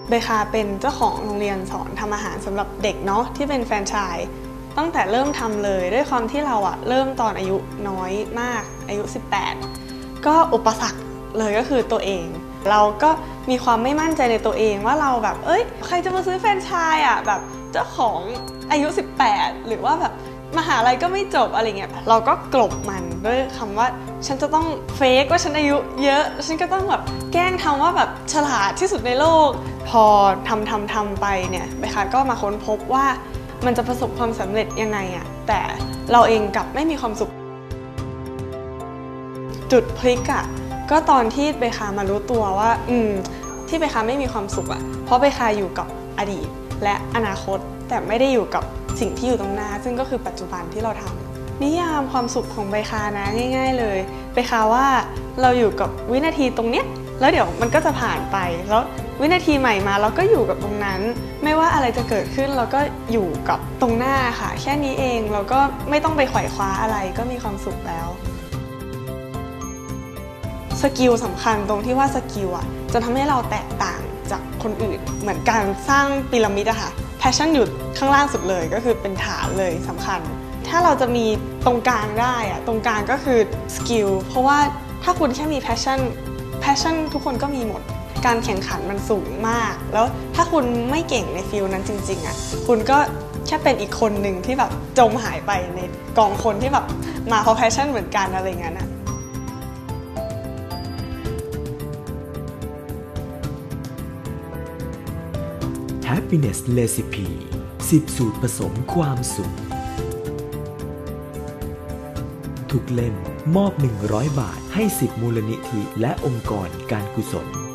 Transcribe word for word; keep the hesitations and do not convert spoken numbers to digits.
เบคาเป็นเจ้าของโรงเรียนสอนทำอาหารสำหรับเด็กเนาะที่เป็นแฟรนไชส์ตั้งแต่เริ่มทำเลยด้วยความที่เราอะเริ่มตอนอายุน้อยมากอายุสิบแปดก็อุปสรรคเลยก็คือตัวเองเราก็มีความไม่มั่นใจในตัวเองว่าเราแบบเอ้ยใครจะมาซื้อแฟรนไชส์อะแบบเจ้าของอายุสิบแปดหรือว่าแบบมหาลัยก็ไม่จบอะไรเงี้ยเราก็กลบมันด้วยคำว่าฉันจะต้องเฟกว่าฉันอายุเยอะฉันก็ต้องแบบแกล้งทำว่าแบบฉลาดที่สุดในโลกพอทำทำทำไปเนี่ยเบคาก็มาค้นพบว่ามันจะประสบความสำเร็จยังไงอะแต่เราเองกลับไม่มีความสุขจุดพลิกอะก็ตอนที่เบคามารู้ตัวว่าอืมที่เบคาไม่มีความสุขอะเพราะเบคาอยู่กับอดีตและอนาคตแต่ไม่ได้อยู่กับสิ่งที่อยู่ตรงหน้าซึ่งก็คือปัจจุบันที่เราทำนิยามความสุขของเบคานะง่ายๆเลยเบคาว่าเราอยู่กับวินาทีตรงเนี้ยแล้วเดี๋ยวมันก็จะผ่านไปแล้ววินาทีใหม่มาเราก็อยู่กับตรงนั้นไม่ว่าอะไรจะเกิดขึ้นเราก็อยู่กับตรงหน้าค่ะแค่นี้เองเราก็ไม่ต้องไปไขว่คว้าอะไรก็มีความสุขแล้วสกิลสำคัญตรงที่ว่าสกิลอ่ะจะทำให้เราแตกต่างจากคนอื่นเหมือนการสร้างพีระมิดอะค่ะแพชชั่นอยู่ข้างล่างสุดเลยก็คือเป็นฐานเลยสำคัญถ้าเราจะมีตรงกลางได้อะตรงกลางก็คือสกิลเพราะว่าถ้าคุณแค่มีแพชชั่นแพชชั่นทุกคนก็มีหมดการแข่งขันมันสูงมากแล้วถ้าคุณไม่เก่งในฟิลนั้นจริงๆอะคุณก็แค่เป็นอีกคนหนึ่งที่แบบจมหายไปในกองคนที่แบบมาเพราะแพชชั่นเหมือนกันอะไรเงี้ยนะ Happiness Recipe สิบ สูตรผสมความสุขทุกเล่มมอบหนึ่งร้อยบาทให้สิบมูลนิธิและองค์กรการกุศล